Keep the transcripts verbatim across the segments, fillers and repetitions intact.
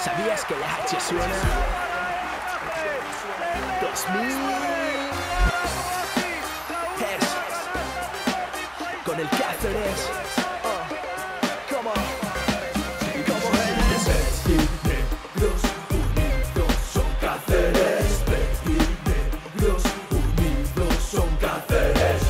¿Sabías que la H suena? dos mil Hertz con el Cáceres. Oh, come on. Como Hertz. Negros unidos son Cáceres. Negros unidos son Cáceres.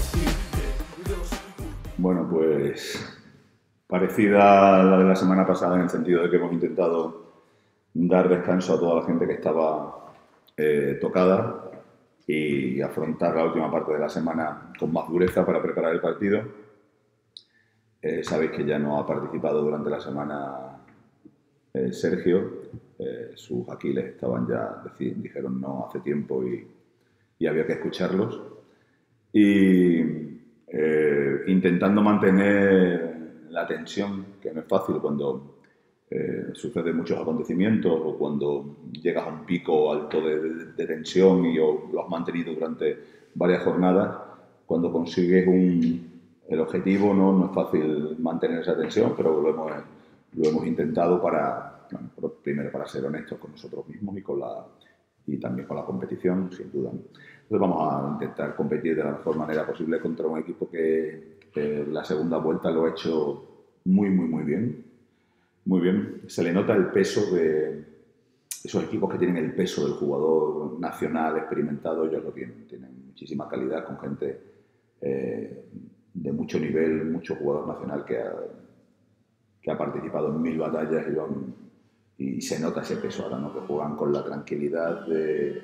Bueno, pues parecida a la de la semana pasada en el sentido de que hemos intentado dar descanso a toda la gente que estaba eh, tocada y afrontar la última parte de la semana con más dureza para preparar el partido. Eh, sabéis que ya no ha participado durante la semana eh, Sergio, eh, sus Aquiles estaban ya, dijeron no hace tiempo y, y había que escucharlos. Y eh, intentando mantener la tensión, que no es fácil cuando eh, suceden muchos acontecimientos o cuando llegas a un pico alto de, de, de tensión y o lo has mantenido durante varias jornadas, cuando consigues un, el objetivo no, no es fácil mantener esa tensión, pero lo hemos, lo hemos intentado para, bueno, primero para ser honestos con nosotros mismos y, con la, y también con la competición, sin duda. Entonces vamos a intentar competir de la mejor manera posible contra un equipo que, que la segunda vuelta lo ha hecho muy, muy, muy bien. Muy bien. Se le nota el peso de esos equipos que tienen el peso del jugador nacional experimentado, ellos lo tienen. Tienen muchísima calidad con gente eh, de mucho nivel, mucho jugador nacional que ha, que ha participado en mil batallas y, lo han, y se nota ese peso ahora, ¿no? Que juegan con la tranquilidad de...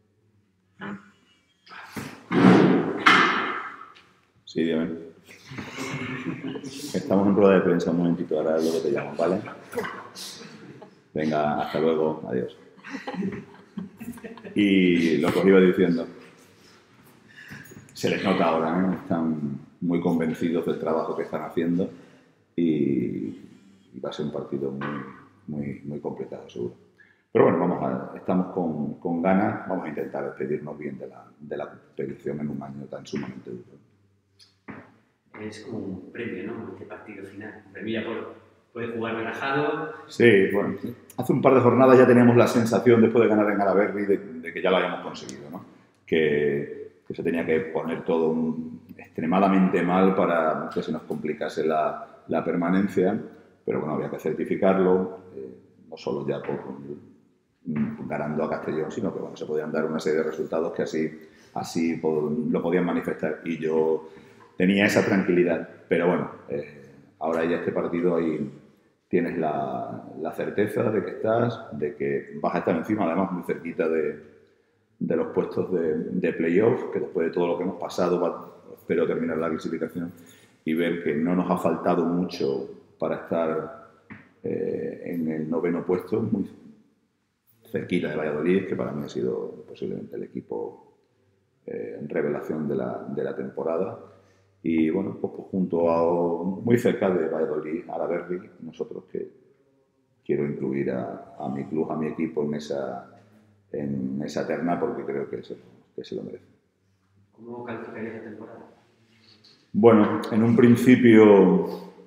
Sí, dígame. Estamos en rueda de prensa un momentito, ahora luego te llamo, ¿vale? Venga, hasta luego, adiós. Y lo que os iba diciendo, se les nota ahora, ¿eh? Están muy convencidos del trabajo que están haciendo y, y va a ser un partido muy, muy, muy complicado, seguro. Pero bueno, vamos a, estamos con, con ganas, vamos a intentar despedirnos bien de la, de la competición en un año tan sumamente duro. Es como un premio, ¿no? Este partido final. Un premio ya por, puedes jugar relajado. Sí, bueno, hace un par de jornadas ya teníamos la sensación, después de ganar en Alaberri, de, de que ya lo habíamos conseguido, ¿no? Que, que se tenía que poner todo un, extremadamente mal para que se nos complicase la, la permanencia, pero bueno, había que certificarlo, eh, no solo ya por ganando a Castellón, sino que bueno, se podían dar una serie de resultados que así, así por, lo podían manifestar. Y yo tenía esa tranquilidad, pero bueno, eh, ahora ya este partido ahí tienes la, la certeza de que estás, de que vas a estar encima, además muy cerquita de, de los puestos de, de playoff, que después de todo lo que hemos pasado, va, espero terminar la clasificación y ver que no nos ha faltado mucho para estar eh, en el noveno puesto, muy cerquita de Valladolid, que para mí ha sido posiblemente el equipo eh, en revelación de la, de la temporada. Y bueno, pues, pues junto a, muy cerca de Valladolid, Alaberri, nosotros que quiero incluir a, a mi club, a mi equipo en esa, en esa terna porque creo que se, que se lo merece. ¿Cómo calificarías la temporada? Bueno, en un principio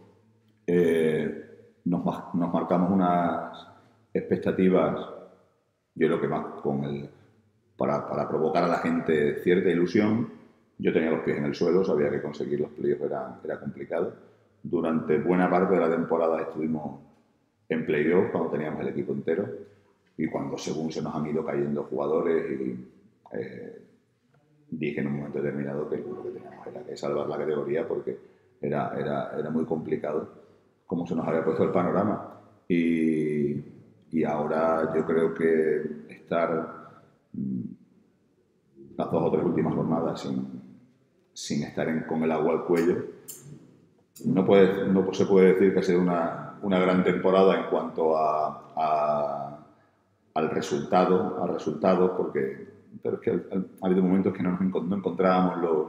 eh, nos, nos marcamos unas expectativas, yo creo que más con el, para, para provocar a la gente cierta ilusión. Yo tenía los pies en el suelo, sabía que conseguir los playoffs era, era complicado. Durante buena parte de la temporada estuvimos en playoffs cuando teníamos el equipo entero y cuando según se nos han ido cayendo jugadores y eh, dije en un momento determinado que lo que teníamos era que salvar la categoría porque era, era, era muy complicado como se nos había puesto el panorama. Y, y ahora yo creo que estar mmm, las dos o tres últimas jornadas sin sin estar en, con el agua al cuello. No, puede, no se puede decir que ha sido una, una gran temporada en cuanto a, a, al resultado, al resultado porque pero es que ha habido momentos que no, nos, no encontrábamos los,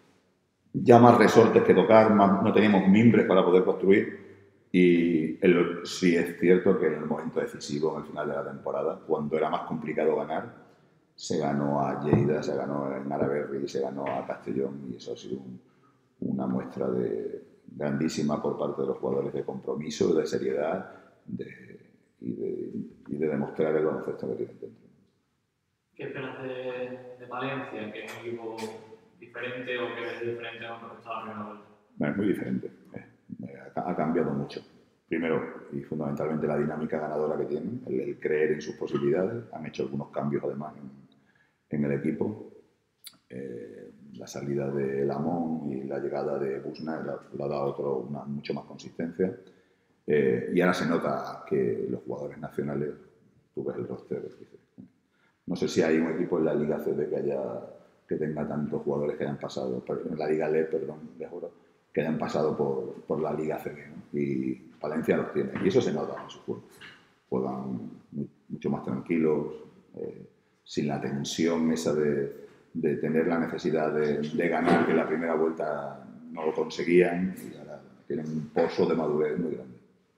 ya más resortes que tocar, más, no teníamos mimbres para poder construir y el, sí es cierto que en el momento decisivo, en el final de la temporada, cuando era más complicado ganar, se ganó a Lleida, se ganó en Alaberri, se ganó a Castellón y eso ha sido un, una muestra de, grandísima por parte de los jugadores de compromiso, de seriedad de, y, de, y de demostrar el baloncesto que tienen dentro. ¿Qué esperas de, de Palencia? ¿Que es un equipo diferente o que es diferente a lo que estaba la primera vuelta? Bueno, es muy diferente. Eh, ha, ha cambiado mucho. Primero, y fundamentalmente, la dinámica ganadora que tienen, el, el creer en sus posibilidades. Han hecho algunos cambios, además, en, en el equipo. Eh, la salida de Lamont y la llegada de Busna le ha dado otro, una, mucho más consistencia. Eh, y ahora se nota que los jugadores nacionales, tú ves el roster, dices, no sé si hay un equipo en la Liga C B que haya que tenga tantos jugadores que hayan pasado, en la Liga L E, perdón, de juro, que hayan pasado por, por la Liga C B, ¿no? Y Palencia los tiene, y eso se nota en su juego. Juegan muy, mucho más tranquilos, eh, sin la tensión esa de, de tener la necesidad de, de ganar, que en la primera vuelta no lo conseguían, y ahora tienen un pozo de madurez muy grande.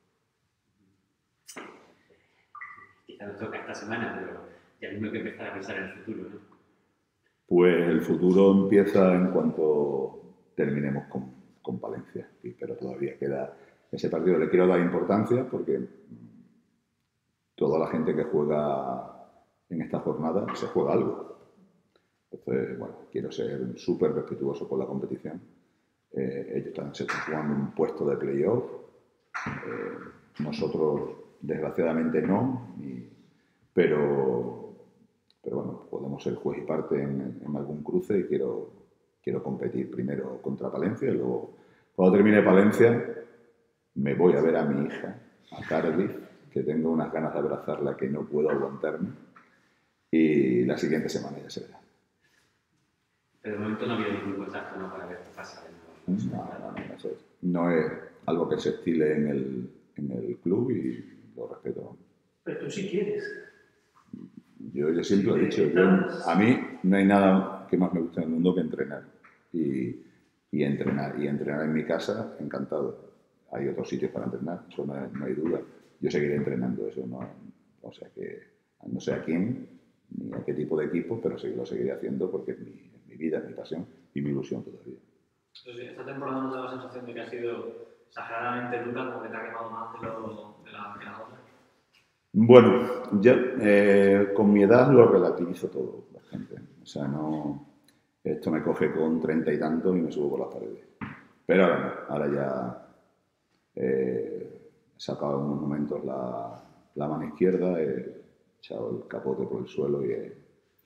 Quizá nos toca esta semana, pero ya mismo hay que empezar a pensar en el futuro, ¿no? Pues el futuro empieza en cuanto terminemos con, con Palencia, y, pero todavía queda ese partido. Le quiero dar importancia porque toda la gente que juega en esta jornada se juega algo. Entonces, bueno, quiero ser súper respetuoso con la competición. Eh, ellos están, se están jugando un puesto de playoff. Eh, nosotros, desgraciadamente, no, y, pero... Pero bueno, podemos ser juez y parte en, en algún cruce y quiero, quiero competir primero contra Palencia y luego, cuando termine Palencia, me voy a ver a mi hija, a Cardiff, que tengo unas ganas de abrazarla que no puedo aguantarme, y la siguiente semana ya se verá. Pero de momento no ha habido ningún contacto, ¿no? Para ver qué pasa. No, no, no, eso es, no es algo que se estile en el, en el club y lo respeto. Pero tú sí quieres. Yo, yo siempre he dicho, yo, a mí no hay nada que más me guste en el mundo que entrenar. Y, y entrenar. Y entrenar en mi casa, encantado. Hay otros sitios para entrenar, eso no, no hay duda. Yo seguiré entrenando, eso no. O sea que, no sé a quién, ni a qué tipo de equipo, pero sí, lo seguiré haciendo porque es mi, es mi vida, es mi pasión y mi ilusión todavía. Entonces, esta temporada no te da la sensación de que ha sido exageradamente dura, como que te ha quemado más de, lo, de la que la otra. Bueno, yo eh, con mi edad lo relativizo todo bastante. O sea, no, esto me coge con treinta y tantos y me subo por las paredes. Pero ahora no, ahora ya eh, he sacado en unos momentos la, la mano izquierda, he echado el capote por el suelo y, he,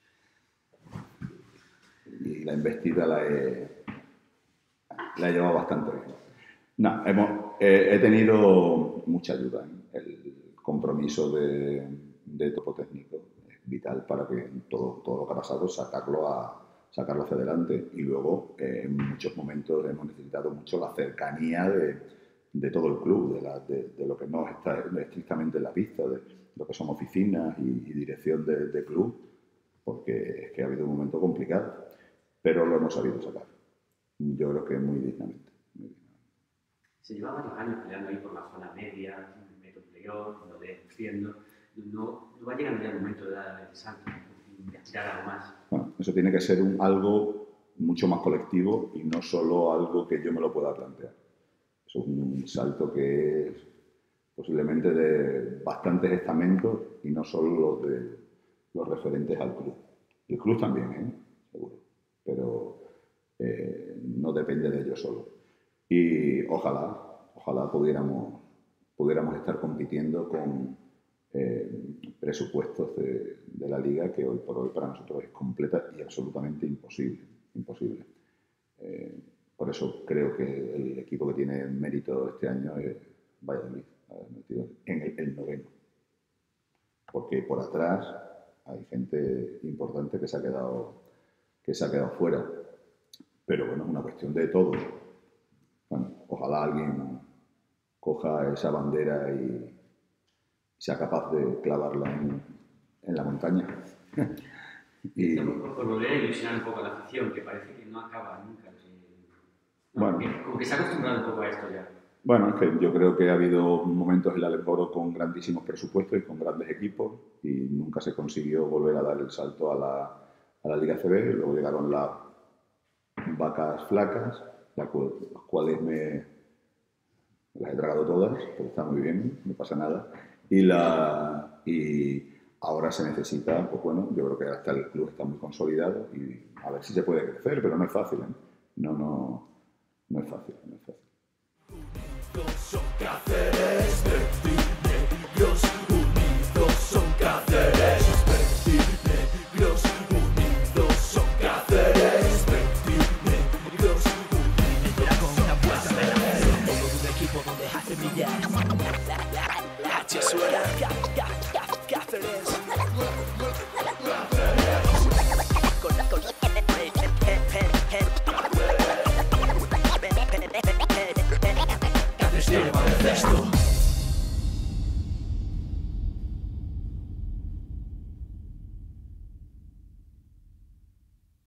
y la embestida la he, la he llevado bastante bien. No, hemos, eh, he tenido mucha ayuda en el compromiso de, de topo técnico es vital para que todo, todo lo que ha pasado sacarlo, a, sacarlo hacia adelante y luego eh, en muchos momentos hemos necesitado mucho la cercanía de, de todo el club, de, la, de, de lo que no está estrictamente en la pista, de lo que son oficinas y, y dirección de, de club, porque es que ha habido un momento complicado, pero lo hemos sabido sacar. Yo creo que muy dignamente. Muy dignamente. Se lleva varios años peleando ahí por la zona media, lo de defiendo, no, no va a llegar ya el momento de dar el salto y de tirar algo más. Bueno, eso tiene que ser un, algo mucho más colectivo y no solo algo que yo me lo pueda plantear. Eso es un salto que es posiblemente de bastantes estamentos y no solo los, de, los referentes al club. El club también, ¿eh? Seguro, pero eh, no depende de ellos solo. Y ojalá, ojalá pudiéramos pudiéramos estar compitiendo con eh, presupuestos de, de la Liga que hoy por hoy para nosotros es completa y absolutamente imposible. imposible. Eh, por eso creo que el equipo que tiene mérito este año es Valladolid, haber metido en el, el noveno. Porque por atrás hay gente importante que se ha quedado, que se ha quedado fuera. Pero bueno, es una cuestión de todos. Bueno, ojalá alguien coja esa bandera y sea capaz de clavarla en, en la montaña. y, por, por volver a ilusionar un poco a la afición, que parece que no acaba nunca. Que, no, bueno, que, como que se ha acostumbrado un poco a esto ya. Bueno, es que yo creo que ha habido momentos en la Alegboro con grandísimos presupuestos y con grandes equipos y nunca se consiguió volver a dar el salto a la, a la Liga C B. Luego llegaron las vacas flacas, las cuales me las he tragado todas, pero está muy bien, no pasa nada. Y, la, y ahora se necesita, pues bueno, yo creo que hasta el club está muy consolidado y a ver si se puede crecer, pero no es fácil, ¿eh? No, no, no es fácil, no es fácil. Son Cáceres.